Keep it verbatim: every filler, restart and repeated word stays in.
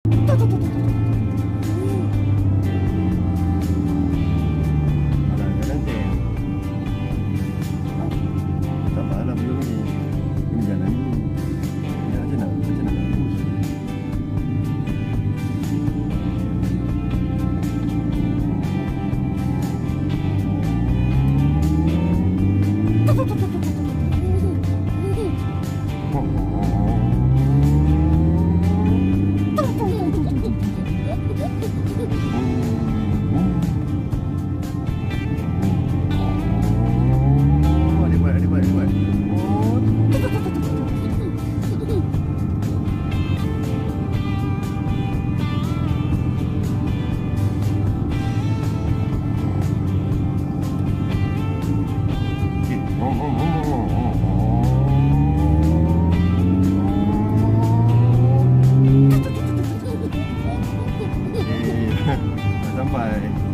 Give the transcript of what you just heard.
Alah, jalan teh. Tak apalah, belum ni. Ini jalan ni. Ya, macam nak, macam nak lurus. Sampai